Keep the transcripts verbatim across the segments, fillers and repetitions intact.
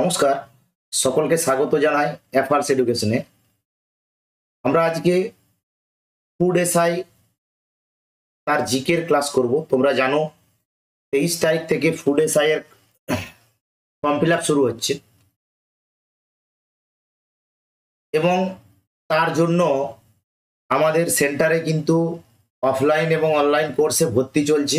নমস্কার, সকলকে স্বাগত জানাই এফআরস এডুকেশনে। আমরা আজকে ফুড এসআই তার জিকের ক্লাস করব। তোমরা জানো তেইশ তারিখ থেকে ফুড এসআই এর ফর্ম ফিল আপ শুরু হচ্ছে এবং তার জন্য আমাদের সেন্টারে কিন্তু অফলাইন এবং অনলাইন কোর্সে ভর্তি চলছে।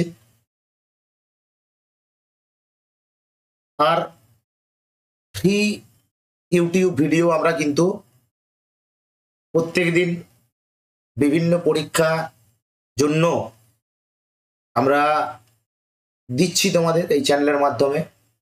আর ফ্রি ইউটিউব ভিডিও আমরা কিন্তু প্রত্যেক দিন বিভিন্ন পরীক্ষা জন্য আমরা দিচ্ছি তোমাদের এই চ্যানেলের মাধ্যমে।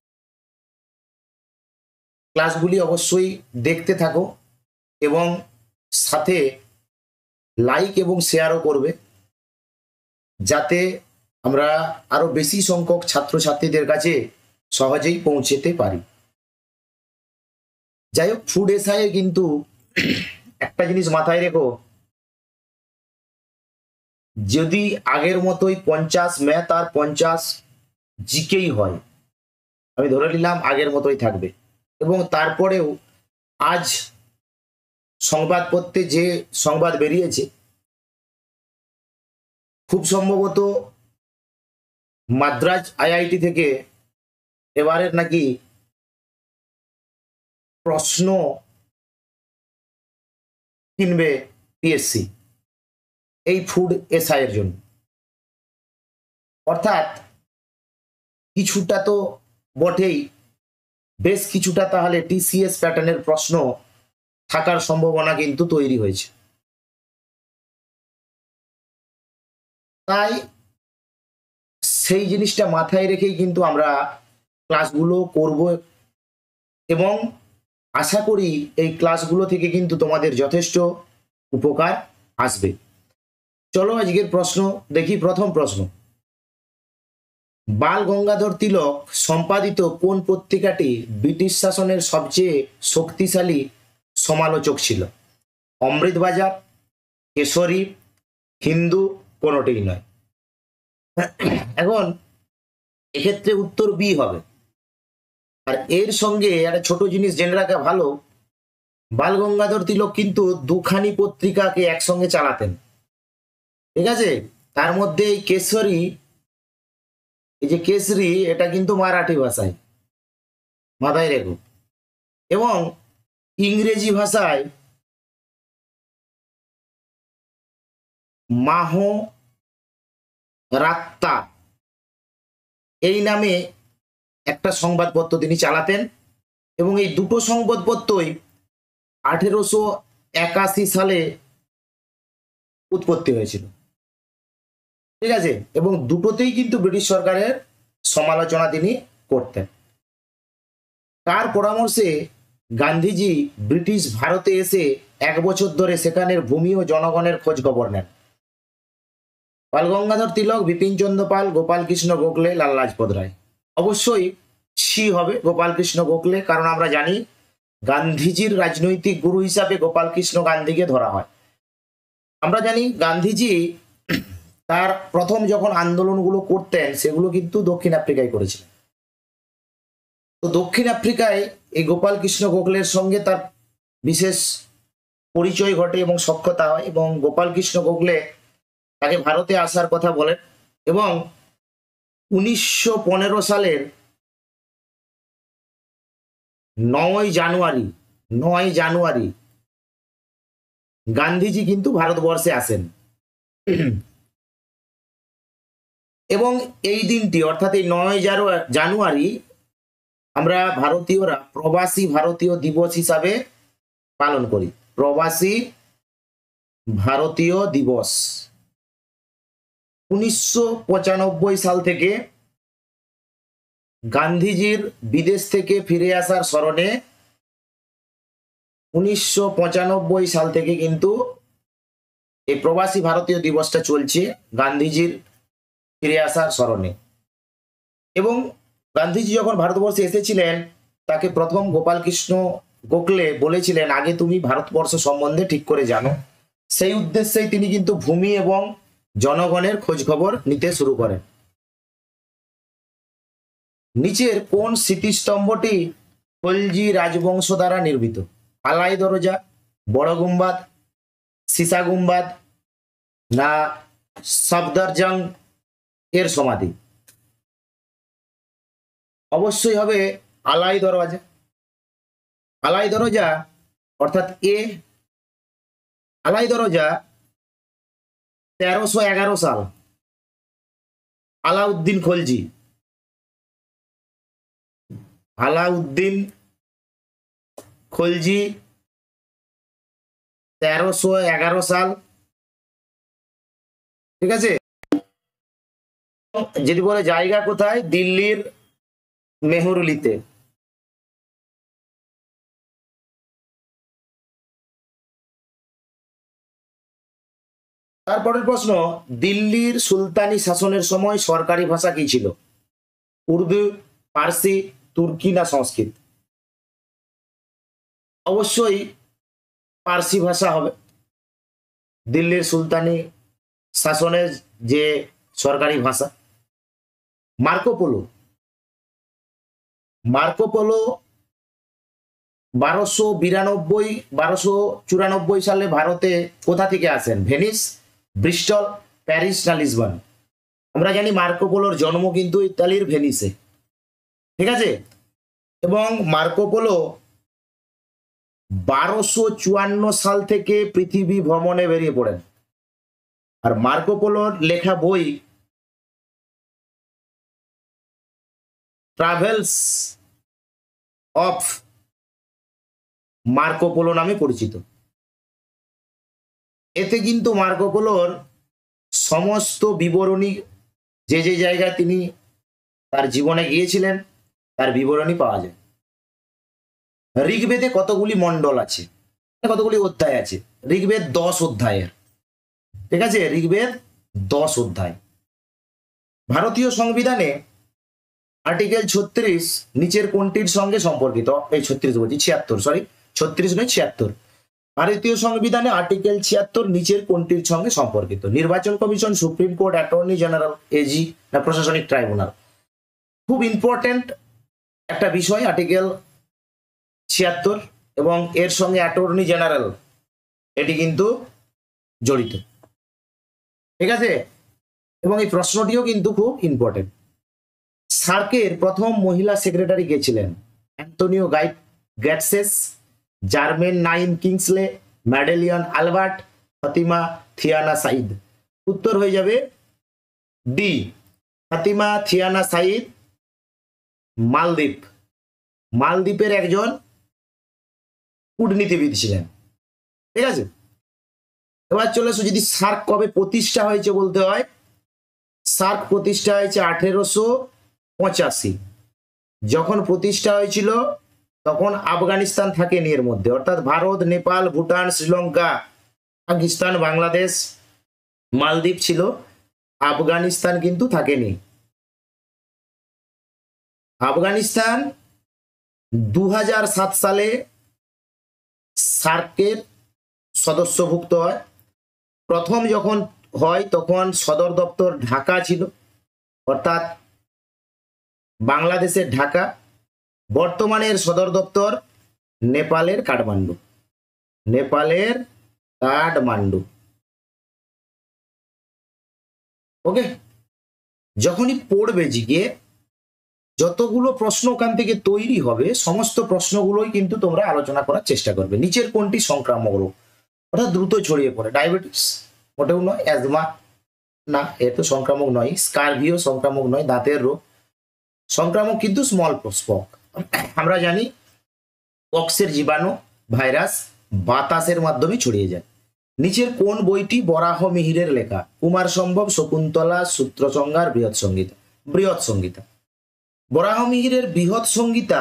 ক্লাসগুলি অবশ্যই দেখতে থাকো এবং সাথে লাইক এবং শেয়ারও করবে, যাতে আমরা আরো বেশি সংখ্যক ছাত্রছাত্রীদের কাছে সহজেই পৌঁছতে পারি। যাই হোক, ফুড এসআই এ কিন্তু একটা জিনিস মাথায় রেখো, যদি আগের মতোই পঞ্চাশ ম্যাথ আর পঞ্চাশ জিকেই হয়, আমি ধরে নিলাম আগের মতোই থাকবে। এবং তারপরেও আজ সংবাদপত্রে যে সংবাদ বেরিয়েছে, খুব সম্ভবত মাদ্রাজ আইআইটি থেকে এবারের নাকি প্রশ্ন কিনবে পিএসসি এই ফুড এসআই এর জন্য। অর্থাৎ কিছুটা তো বটেই, বেশ কিছুটা তাহলে টিসিএস প্যাটার্নের প্রশ্ন থাকার সম্ভাবনা কিন্তু তৈরি হয়েছে। তাই সেই জিনিসটা মাথায় রেখেই কিন্তু আমরা ক্লাসগুলো করব এবং আশা করি এই ক্লাসগুলো থেকে কিন্তু তোমাদের যথেষ্ট উপকার আসবে। চলো আজকের প্রশ্ন দেখি। প্রথম প্রশ্ন, বাল গঙ্গাধর তিলক সম্পাদিত কোন পত্রিকাটি ব্রিটিশ শাসনের সবচেয়ে শক্তিশালী সমালোচক ছিল? অমৃতবাজার, কেশরী, হিন্দু, কোনোটিই নয়। এখন এক্ষেত্রে উত্তর বি হবে। আর এর সঙ্গে একটা ছোট জিনিস জেনে রাখা ভালো, বাল গঙ্গাধর তিলক কিন্তু দুখানি পত্রিকাকে একসঙ্গে চালাতেন, ঠিক আছে? তার মধ্যে এই কেশরী, এই যে কেশরী, এটা কিন্তু মারাঠি ভাষায়, মাথায় রেখো। এবং ইংরেজি ভাষায় মাহো রাত্তা এই নামে একটা সংবাদপত্র তিনি চালাতেন। এবং এই দুটো সংবাদপত্রই আঠেরোশো একাশি সালে উৎপত্তি হয়েছিল, ঠিক আছে? এবং দুটোতেই কিন্তু ব্রিটিশ সরকারের সমালোচনা তিনি করতেন। তার পরামর্শে গান্ধীজি ব্রিটিশ ভারতে এসে এক বছর ধরে সেখানের ভূমি ও জনগণের খোঁজ খবর নেন। বাল গঙ্গাধর তিলক, বিপিন চন্দ্র পাল, গোপাল কৃষ্ণ গোখলে, লালা লাজপত রায়। অবশ্যই সি হবে, গোপাল কৃষ্ণ গোখলে, কারণ আমরা জানি গান্ধীজির রাজনৈতিক গুরু হিসাবে গোপাল কৃষ্ণ গান্ধীকে ধরা হয়। আমরা জানি গান্ধীজি তার প্রথম যখন আন্দোলনগুলো করতেন সেগুলো কিন্তু দক্ষিণ আফ্রিকায় করেছিলেন। তো দক্ষিণ আফ্রিকায় এই গোপাল কৃষ্ণ গোখলের সঙ্গে তার বিশেষ পরিচয় ঘটে এবং সখ্যতা হয়, এবং গোপাল কৃষ্ণ গোখলে তাকে ভারতে আসার কথা বলেন। এবং উনিশশো পনেরো সালের নয় জানুয়ারি নয় জানুয়ারি গান্ধীজি কিন্তু ভারতবর্ষে আসেন। এবং এই দিনটি, অর্থাৎ এই নয় জানুয়ারি আমরা ভারতীয়রা প্রবাসী ভারতীয় দিবস হিসাবে পালন করি। প্রবাসী ভারতীয় দিবস। উনিশশো পঁচানব্বই সাল থেকে গান্ধীজির বিদেশ থেকে ফিরে আসার স্মরণে উনিশশো পঁচানব্বই সাল থেকে কিন্তু এই প্রবাসী ভারতীয় দিবসটা চলছে গান্ধীজির ফিরে আসার স্মরণে। এবং গান্ধীজি যখন ভারতবর্ষে এসেছিলেন, তাকে প্রথম গোপাল কৃষ্ণ গোখলে বলেছিলেন, আগে তুমি ভারতবর্ষ সম্বন্ধে ঠিক করে জানো। সেই উদ্দেশ্যেই তিনি কিন্তু ভূমি এবং জনগণের খোঁজ খবর নিতে শুরু করেন। নিচের কোন স্মৃতিস্তম্ভটি খলজি রাজবংশ দ্বারা নির্মিত? আলাই দরজা, বড় গুম্বাদ, সীসা গুম্বাদ, না সফদরজং এর সমাধি? অবশ্যই হবে আলাই দরজা। আলাই দরজা অর্থাৎ এ আলাই দরজা তেরোশো এগারো সাল আলাউদ্দিন খলজি আলাউদ্দিন খলজি তেরোশো এগারো সাল, ঠিক আছে। যদি বলে জায়গা কোথায়, দিল্লির মেহরুলিতে। তারপরের প্রশ্ন, দিল্লির সুলতানি শাসনের সময় সরকারি ভাষা কি ছিল? উর্দু, পার্সি, তুর্কি না সংস্কৃত? অবশ্যই পার্সি ভাষা হবে। দিল্লির সুলতানি শাসনের যে সরকারি ভাষা। মার্কো পোলো মার্কো পোলো বারোশো বিরানব্বই বারোশো চুরানব্বই সালে ভারতে কোথা থেকে আসেন? ভেনিস, ব্রিস্টল, প্যারিস না লিসবন? আমরা জানি মার্কো পোলোর জন্ম কিন্তু ইতালির ভেনিসে, ঠিক আছে। এবং মার্কো পোলো বারোশো চুয়ান্ন সাল থেকে পৃথিবী ভ্রমণে বেরিয়ে পড়েন। আর মার্কো পোলোর লেখা বই ট্রাভেলস অফ মার্কো পোলো নামে পরিচিত। এতে কিন্তু মার্কো পোলোর সমস্ত বিবরণী, যে যে জায়গায় তিনি তার জীবনে গিয়েছিলেন তার বিবরণী পাওয়া যায়। ঋগ্বেদে কতগুলি মণ্ডল আছে, কতগুলি অধ্যায় আছে? ঋগ্বেদ দশ অধ্যায়ের, ঠিক আছে। ঋগ্বেদ দশ অধ্যায়। ভারতীয় সংবিধানে আর্টিকেল ছত্রিশ নিচের কোনটির সঙ্গে সম্পর্কিত? এই ছত্রিশ বলছি, ছিয়াত্তর, সরি ছত্রিশ নয় ছিয়াত্তর। ভারতীয় সংবিধানে আর্টিকেল ছিয়াত্তর নিচের কোনটির সঙ্গে সম্পর্কিত? নির্বাচন কমিশন, supreme court, attorney general, AG না প্রশাসনিক ট্রাইব্যুনাল? খুব ইম্পর্টেন্ট একটা বিষয় আর্টিকেল ছিয়াত্তর, এবং এর সঙ্গে অ্যাটর্নি জেনারেল এটি কিন্তু জড়িত, ঠিক আছে। এবং এই প্রশ্নটিও কিন্তু খুব ইম্পর্টেন্ট। সার্কের প্রথম মহিলা সেক্রেটারি কে ছিলেন? Antonio Guy Guterres, Germaine nine Kingsley, Madeleine Albright, ফাতিমা থিয়ানা সাইদ? উত্তর হয়ে যাবে ডি, ফাতিমা থিয়ানা সাইদ মালদ্বীপ মালদ্বীপের একজন কূটনীতিবিদ ছিলেন, ঠিক আছে। এবার চলে এসো, যদি সার্ক কবে প্রতিষ্ঠা হয়েছে বলতে হয়, সার্ক প্রতিষ্ঠা হয়েছে আঠেরোশো পঁচাশি। যখন প্রতিষ্ঠা হয়েছিল তখন আফগানিস্তান থাকেনি এর মধ্যে, অর্থাৎ ভারত, নেপাল, ভুটান, শ্রীলঙ্কা, পাকিস্তান, বাংলাদেশ, মালদ্বীপ ছিল, আফগানিস্তান কিন্তু থাকেনি। আফগানিস্তান দু হাজার সাত সালে সার্কের সদস্যভুক্ত হয়। প্রথম যখন হয় তখন সদর দপ্তর ঢাকা ছিল, অর্থাৎ বাংলাদেশের ঢাকা। বর্তমানের সদর দপ্তর নেপালের কাঠমান্ডু নেপালের কাঠমান্ডু ওকে। যখনই পড়বে জিকে, যতগুলো প্রশ্ন ওখান থেকে তৈরি হবে সমস্ত প্রশ্নগুলোই কিন্তু তোমরা আলোচনা করার চেষ্টা করবে। নিচের কোনটি সংক্রামক রোগ, অর্থাৎ দ্রুত ছড়িয়ে পড়ে? ডায়াবেটিস ওটাও নয়, অ্যাজমা না, এ তো সংক্রামক নয়। স্কারভিও সংক্রামক নয়, দাঁতের রোগ। সংক্রামক কিন্তু স্মল পক্স। আমরা জানি পক্সের জীবাণু ভাইরাস বাতাসের মাধ্যমে ছড়িয়ে যায়। নিচের কোন বইটি বরাহ মিহিরের লেখা? কুমার সম্ভব, শকুন্তলা, সূত্রসংহার, বৃহৎ সংগীতা? বৃহৎ সংগীতা। বরাহ মিহিরের বৃহৎ সংগীতা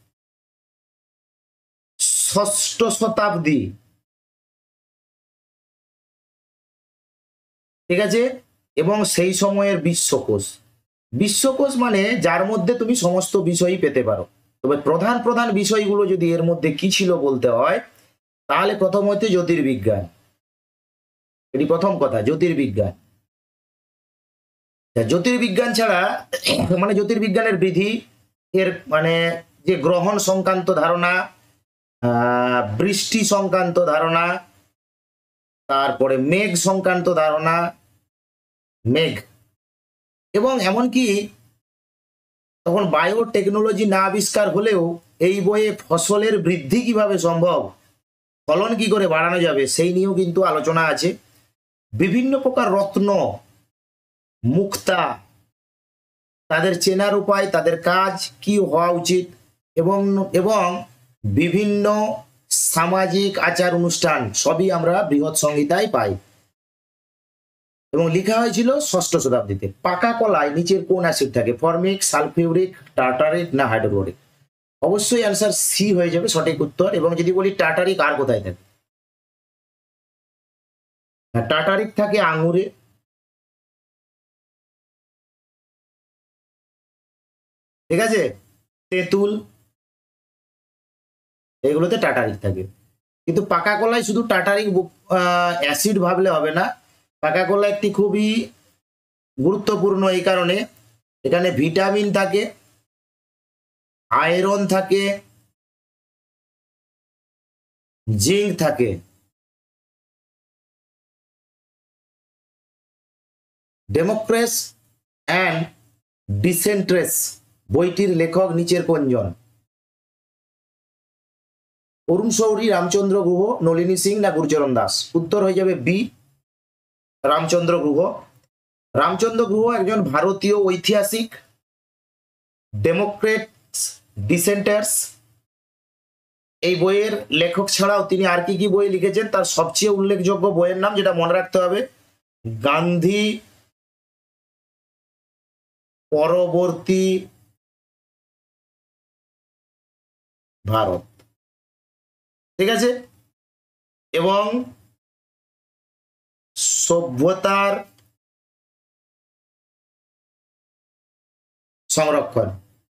ষষ্ঠ শতাব্দী, ঠিক আছে। এবং সেই সময়ের বিশ্বকোষ। বিশ্বকোষ মানে যার মধ্যে তুমি সমস্ত বিষয়ই পেতে পারো। তবে প্রধান প্রধান বিষয়গুলো যদি এর মধ্যে কি ছিল বলতে হয়, তাহলে প্রথম হচ্ছে জ্যোতির্বিজ্ঞান। এটি প্রথম কথা, জ্যোতির্বিজ্ঞান। জ্যোতির্বিজ্ঞান ছাড়া মানে জ্যোতির্বিজ্ঞানের বিধি, এর মানে যে গ্রহণ সংক্রান্ত ধারণা, বৃষ্টি সংক্রান্ত ধারণা, তারপরে মেঘ সংক্রান্ত ধারণা, মেঘ, এবং এমনকি তখন বায়োটেকনোলজি না আবিষ্কার হলেও এই বইয়ে ফসলের বৃদ্ধি কিভাবে সম্ভব, ফলন কি করে বাড়ানো যাবে সেই নিয়েও কিন্তু আলোচনা আছে। বিভিন্ন প্রকার রত্ন, মুক্তা, তাদের চেনার উপায়, তাদের কাজ কি হওয়া উচিত, এবং এবং বিভিন্ন সামাজিক আচার অনুষ্ঠান সবই আমরা বৃহৎ সংহিতায় পাই। এবং লেখা হয়েছিল ষষ্ঠ শতাব্দীতে। পাকা কলায় নিচের কোন অ্যাসিড থাকে? ফর্মিক, সালফিউরিক, টার্টারিক না হাইড্রোক্লোরিক? অবশ্যই অ্যান্সার সি হয়ে যাবে সঠিক উত্তর। এবং যদি বলি টার্টারিক আর কোথায় থাকে? টার্টারিক থাকে আঙুরে, ঠিক আছে, তেঁতুল, এগুলোতে টার্টারিক থাকে। কিন্তু পাকা কলায় শুধু টার্টারিক অ্যাসিড ভাবলে হবে না। পাকা কলা একটি খুবই গুরুত্বপূর্ণ এই কারণে এখানে ভিটামিন থাকে, আয়রন থাকে, জিঙ্ক থাকে। ডেমোক্রেটস অ্যান্ড ডিসেন্ট্রেস বইটির লেখক নিচের কোনজন? অরুণ শৌরী, রামচন্দ্র গুহ, নলিনী সিং না গুরুচরণ দাস? উত্তর হয়ে যাবে বি, রামচন্দ্র গুহ। রামচন্দ্র গুহ একজন ভারতীয় ঐতিহাসিক, ডেমোক্রেটস ডিসেন্টার্স এই বইয়ের লেখক ছাড়াও তিনি আর কি কি বই লিখেছেন তার সবচেয়ে উল্লেখযোগ্য বইয়ের নাম, যেটা মনে রাখতে হবে, গান্ধী পরবর্তী ভারত, ঠিক আছে, এবং সভ্যতার সংরক্ষণ।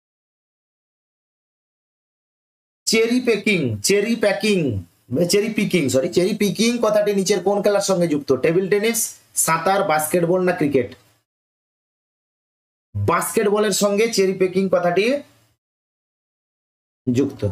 Cherry pecking, cherry packing, cherry picking sorry cherry picking কথাটি নিচের কোন খেলার সঙ্গে যুক্ত? টেবিল টেনিস, সাঁতার, বাস্কেটবল না ক্রিকেট? বাস্কেটবলের সঙ্গে চেরি পেকিং কথাটি যুক্ত।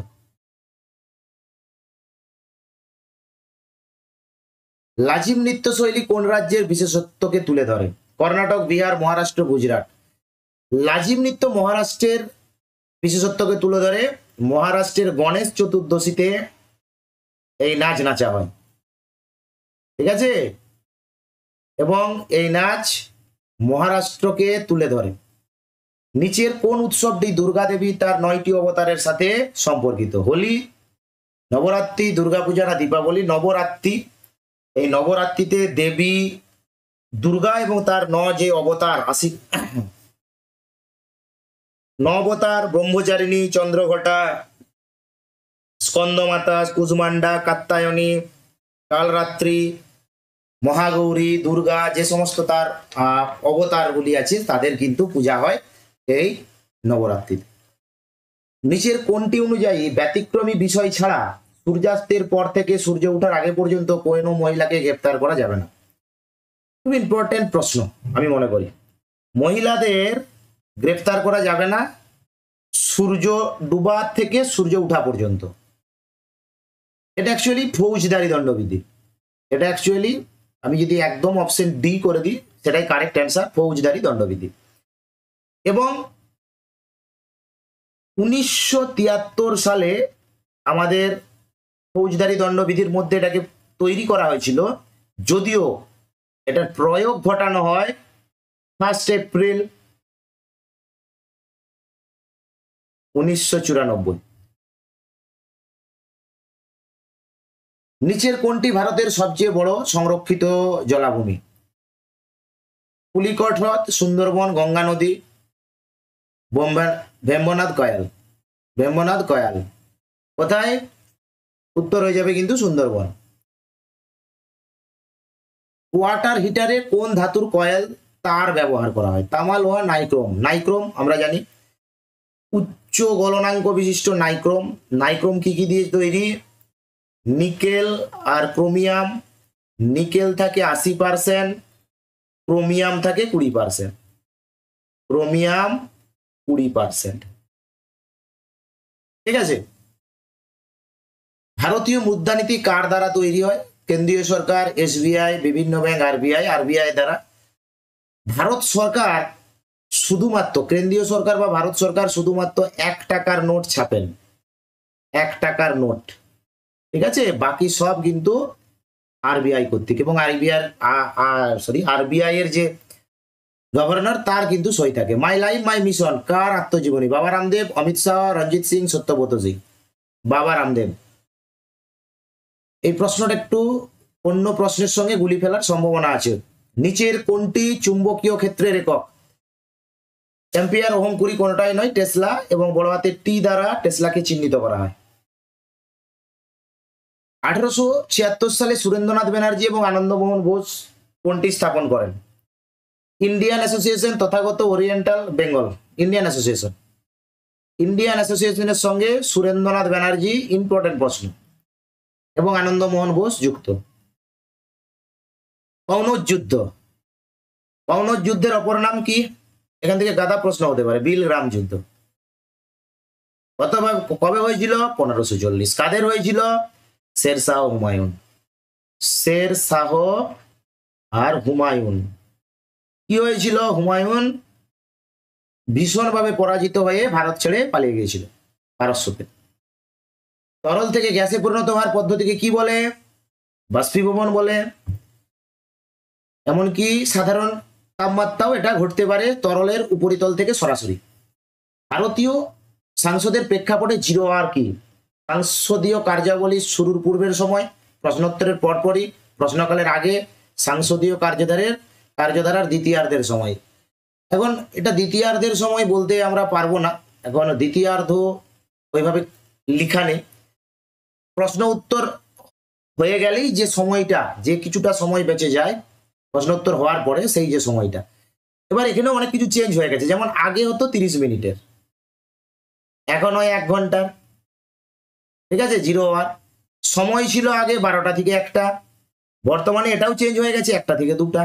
লাজিম নৃত্যশৈলী কোন রাজ্যের বিশেষত্বকে তুলে ধরে? কর্ণাটক, বিহার, মহারাষ্ট্র, গুজরাট? লাজিম নৃত্য মহারাষ্ট্রের বিশেষত্বকে তুলে ধরে। মহারাষ্ট্রের গণেশ চতুর্দশীতে এই নাচ নাচা হয়, ঠিক আছে, এবং এই নাচ মহারাষ্ট্রকে তুলে ধরে। নিচের কোন উৎসবটি দুর্গা দেবী তার নয়টি অবতারের সাথে সম্পর্কিত? হোলি, নবরাত্রি, দুর্গাপূজা না দীপাবলি? নবরাত্রি। এই নবরাত্রিতে দেবী দুর্গা এবং তার ন যে অবতার আশি ন অবতার, ব্রহ্মচারিণী, চন্দ্রঘটা, স্কন্দমাতা, কুজমান্ডা, কাত্তায়নী, কালরাত্রি, মহাগৌরী, দুর্গা, যে সমস্ত তার অবতারগুলি আছে তাদের কিন্তু পূজা হয় এই নবরাত্রিতে। নিচের কোনটি অনুযায়ী ব্যতিক্রমী বিষয় ছাড়া সূর্যাস্তের পর থেকে সূর্য ওঠার আগে পর্যন্ত কোনো মহিলাকে গ্রেপ্তার করা যাবে না? খুব ইম্পর্টেন্ট প্রশ্ন আমি মনে করি। মহিলাদের গ্রেপ্তার করা যাবে না সূর্য ডুবা থেকে সূর্য ওঠা পর্যন্ত। এটা অ্যাকচুয়ালি ফৌজদারি দণ্ডবিধি। এটা অ্যাকচুয়ালি আমি যদি একদম অপশন ডি করে দিই সেটাই কারেক্ট অ্যান্সার, ফৌজদারি দণ্ডবিধি। এবং উনিশশো তিয়াত্তর সালে আমাদের ফৌজদারি দণ্ডবিধির মধ্যে এটাকে তৈরি করা হয়েছিল, যদিও এটার প্রয়োগ ঘটানো হয় ফার্স্ট এপ্রিল উনিশশো চুরানব্বই। নিচের কোনটি ভারতের সবচেয়ে বড় সংরক্ষিত জলাভূমি? পুলিকট হ্রদ, সুন্দরবন, গঙ্গা নদী, ভেম্বনাথ কয়াল? ভেম্বনাথ কয়াল কোথায়? উত্তর হয়ে যাবে কিন্তু সুন্দরবন। ওয়াটার হিটারে কোন ধাতুর কয়েল তার ব্যবহার করা হয়? তামা, লোহা, নাইক্রোম? নাইক্রোম আমরা জানি। উচ্চ গলনাঙ্ক বিশিষ্ট নাইক্রোম। নাইক্রোম কি কি দিয়ে তৈরি? নিকেল আর ক্রোমিয়াম। নিকেল থাকে আশি পার্সেন্ট, ক্রোমিয়াম থাকে কুড়ি পার্সেন্ট। ক্রোমিয়াম কুড়ি পার্সেন্ট। ঠিক আছে। ভারতীয় মুদ্রানীতি কার দ্বারা তৈরি হয়? কেন্দ্রীয় সরকার, এসবিআই, বিভিন্ন ব্যাংক, আরবিআই। আরবিআই দ্বারা। ভারত সরকার শুধুমাত্র, কেন্দ্রীয় সরকার বা ভারত সরকার শুধুমাত্র এক টাকার নোট ছাপেন, এক টাকার নোট, ঠিক আছে। বাকি সব কিন্তু আরবিআই কর্তৃক, এবং আরবিআই সরি আরবিআই এর যে গভর্নর তার কিন্তু সই থাকে। মাই লাইফ মাই মিশন কার আত্মজীবনী? বাবা রামদেব, অমিত শাহ, রঞ্জিত সিং, সত্যব্রত সিং। বাবা রামদেব। এই প্রশ্নটা একটু অন্য প্রশ্নের সঙ্গে গুলি ফেলার সম্ভাবনা আছে। নিচের কোনটি চুম্বকীয় ক্ষেত্রের একক? অ্যাম্পিয়ার, ওহম, কুরি কোনটাই নয়। টেসলা, এবং বড় হাতের টি দ্বারা টেসলাকে চিহ্নিত করা হয়। আঠারোশো ছিয়াত্তর সালে সুরেন্দ্রনাথ ব্যানার্জি এবং আনন্দমোহন বোস কোনটি স্থাপন করেন? Indian Association, Tathagata Oriental Bengal. Indian Association. Indian অ্যাসোসিয়েশনের সঙ্গে সুরেন্দ্রনাথ ব্যানার্জি, ইম্পর্টেন্ট প্রশ্ন, এবং আনন্দমোহন বোস যুক্ত। কনৌজ যুদ্ধ, কনৌজ যুদ্ধের অপর নাম কি? এখান থেকে গাদা প্রশ্ন হতে পারে। বিলগ্রাম যুদ্ধ। কবে হয়েছিল? পনেরোশো চল্লিশ। কাদের হয়েছিল? শের শাহ, হুমায়ুন। শের শাহ আর হুমায়ুন। কি হয়েছিল? হুমায়ুন ভীষণভাবে পরাজিত হয়ে ভারত ছেড়ে পালিয়ে গিয়েছিল পারস্যতে। তরল থেকে গ্যাসে পরিণত হওয়ার পদ্ধতিকে কি বলে? বাষ্পীভবন বলে। এমনকি সাধারণ তাপমাত্রাও এটা ঘটতে পারে তরলের উপরিতল থেকে সরাসরি। ভারতীয় সংসদের প্রেক্ষাপটে জিরো আওয়ার কি? সংসদীয় কার্যাবলী শুরুর পূর্বের সময়, প্রশ্নোত্তরের পরপরই, প্রশ্নকালের আগে, সংসদীয় কার্যধারের কার্যধারার দ্বিতীয়ার্ধের সময়। এখন এটা দ্বিতীয়ার্ধের সময় বলতে আমরা পারবো না, এখন দ্বিতীয়ার্ধ ওইভাবে লিখা নেই। প্রশ্ন উত্তর হয়ে গেলেই যে সময়টা, যে কিছুটা সময় বেঁচে যায় প্রশ্নোত্তর হওয়ার পরে, সেই যে সময়টা। এবার এখানেও অনেক কিছু চেঞ্জ হয়ে গেছে, যেমন আগে হতো তিরিশ মিনিটের, এখন হয় এক ঘন্টার, ঠিক আছে। Zero hour. সময় ছিল আগে বারোটা থেকে একটা, বর্তমানে এটাও চেঞ্জ হয়ে গেছে একটা থেকে দুটা।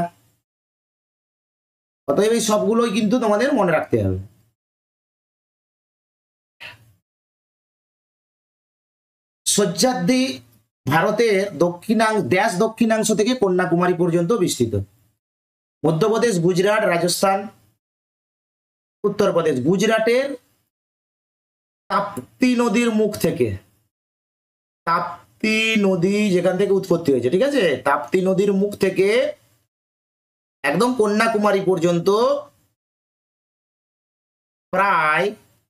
অতএব এই সবগুলোই কিন্তু তোমাদের মনে রাখতে হবে। সহ্যাদ্রি ভারতের দক্ষিণাংশ ড্যাশ দক্ষিণাংশ থেকে কন্যাকুমারী পর্যন্ত বিস্তৃত। মধ্যপ্রদেশ, গুজরাট, রাজস্থান, উত্তরপ্রদেশ। গুজরাটের তাপ্তি নদীর মুখ থেকে, তাপ্তি নদী যেখান থেকে উৎপত্তি হয়েছে, ঠিক আছে, তাপ্তি নদীর মুখ থেকে একদম কন্যাকুমারী পর্যন্ত প্রায়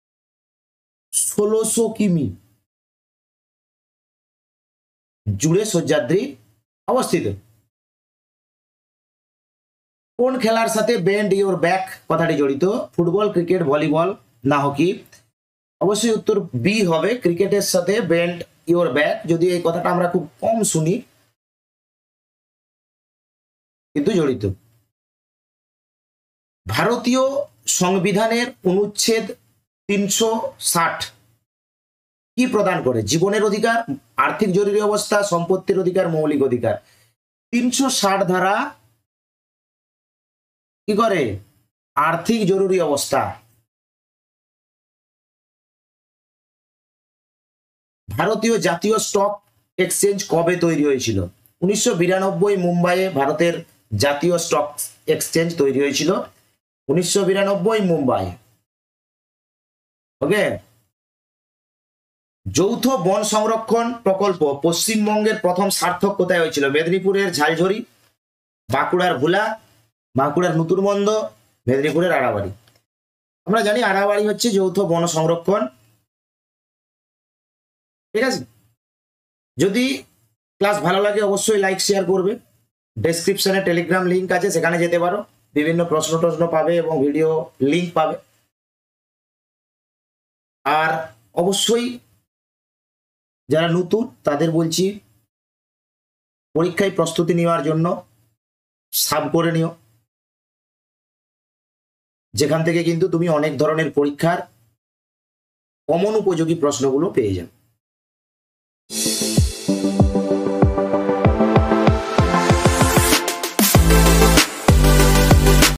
ষোলোশো কিমি জুড়ে সহ্যাদ্রি অবস্থিত। কোন খেলার সাথে বেন্ড ইউর ব্যাক কথাটি জড়িত? ফুটবল, ক্রিকেট, ভলিবল না হকি? অবশ্যই উত্তর বি হবে, ক্রিকেটের সাথে বেন্ড ইউর ব্যাক। যদি এই কথাটা আমরা খুব কম শুনি, কিন্তু জড়িত। ভারতীয় সংবিধানের অনুচ্ছেদ তিনশো ষাট কি প্রদান করে? জীবনের অধিকার, আর্থিক জরুরি অবস্থা, সম্পত্তির অধিকার, মৌলিক অধিকার। তিনশো ষাট ধারা কি করে? আর্থিক জরুরি অবস্থা। ভারতীয় জাতীয় স্টক এক্সচেঞ্জ কবে তৈরি হয়েছিল? উনিশশো বিরানব্বই মুম্বাইয়ে ভারতের জাতীয় স্টক এক্সচেঞ্জ তৈরি হয়েছিল, উনিশশো বিরানব্বই মুম্বাই। ওকে। যৌথ বন সংরক্ষণ প্রকল্প পশ্চিমবঙ্গের প্রথম সার্থক কোথায় হয়েছিল? মেদিনীপুরের ঝালঝরি, বাঁকুড়ার ভোলা, বাঁকুড়ার নতুনবন্দ, মেদিনীপুরের আড়াবাড়ি। আমরা জানি আড়াবাড়ি হচ্ছে যৌথ বন সংরক্ষণ, ঠিক আছে। যদি ক্লাস ভালো লাগে অবশ্যই লাইক শেয়ার করবে। ডেসক্রিপশনে টেলিগ্রাম লিঙ্ক আছে, সেখানে যেতে পারো, বিভিন্ন প্রশ্ন টশ্ন পাবে এবং ভিডিও লিঙ্ক পাবে। আর অবশ্যই যারা নতুন তাদের বলছি পরীক্ষায় প্রস্তুতি নেওয়ার জন্য সাব করে নিও, যেখান থেকে কিন্তু তুমি অনেক ধরনের পরীক্ষার কমন উপযোগী প্রশ্নগুলো পেয়ে যাবে।